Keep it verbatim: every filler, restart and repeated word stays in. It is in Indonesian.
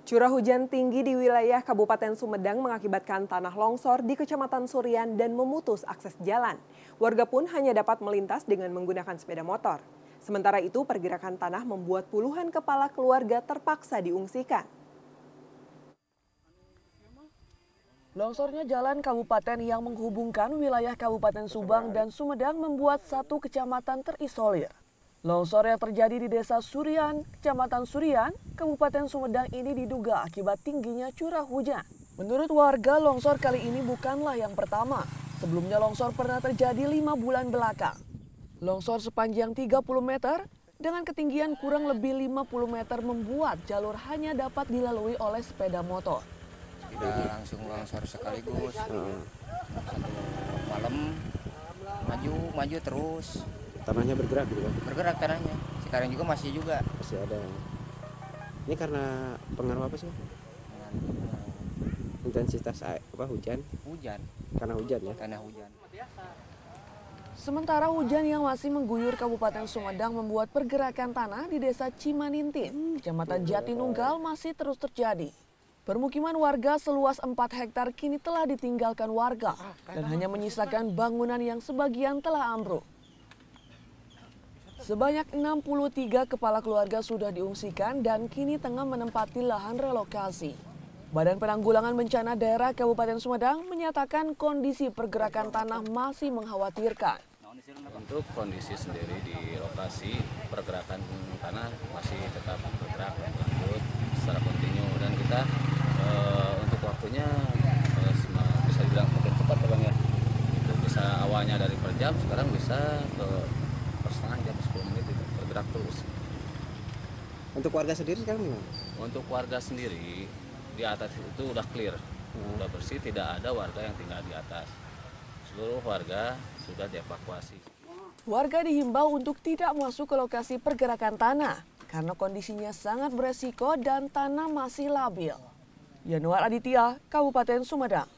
Curah hujan tinggi di wilayah Kabupaten Sumedang mengakibatkan tanah longsor di Kecamatan Surian dan memutus akses jalan. Warga pun hanya dapat melintas dengan menggunakan sepeda motor. Sementara itu, pergerakan tanah membuat puluhan kepala keluarga terpaksa diungsikan. Longsornya jalan kabupaten yang menghubungkan wilayah Kabupaten Subang dan Sumedang membuat satu kecamatan terisolir. Longsor yang terjadi di Desa Surian, Kecamatan Surian, Kabupaten Sumedang ini diduga akibat tingginya curah hujan. Menurut warga, longsor kali ini bukanlah yang pertama. Sebelumnya longsor pernah terjadi lima bulan belakang. Longsor sepanjang tiga puluh meter dengan ketinggian kurang lebih lima puluh meter membuat jalur hanya dapat dilalui oleh sepeda motor. Tidak langsung longsor sekaligus, satu malam maju maju terus. Tanahnya bergerak gitu kan? Bergerak tanahnya. Sekarang juga masih juga. Masih ada. Ini karena pengaruh apa sih? Intensitas air, apa hujan? Hujan. Karena hujan ya? Karena hujan. Sementara hujan yang masih mengguyur Kabupaten Sumedang membuat pergerakan tanah di Desa Cimanintin, Kecamatan Jatinunggal masih terus terjadi. Permukiman warga seluas empat hektar kini telah ditinggalkan warga dan hanya menyisakan bangunan yang sebagian telah ambruk. Sebanyak enam puluh tiga kepala keluarga sudah diungsikan dan kini tengah menempati lahan relokasi. Badan Penanggulangan Bencana Daerah Kabupaten Sumedang menyatakan kondisi pergerakan tanah masih mengkhawatirkan. Untuk kondisi sendiri di lokasi, pergerakan tanah masih tetap bergerak dan lanjut secara kontinu, dan kita e, untuk waktunya e, bisa dibilang mungkin cepat ya Bang ya. Itu bisa awalnya dari per jam, sekarang bisa ke per setengah jam, sepuluh menit itu bergerak terus. Untuk warga sendiri sekarang gimana? Untuk warga sendiri di atas itu udah clear, hmm. udah bersih, tidak ada warga yang tinggal di atas. Seluruh warga sudah dievakuasi. Warga dihimbau untuk tidak masuk ke lokasi pergerakan tanah karena kondisinya sangat beresiko dan tanah masih labil. Yanuar Aditya, Kabupaten Sumedang.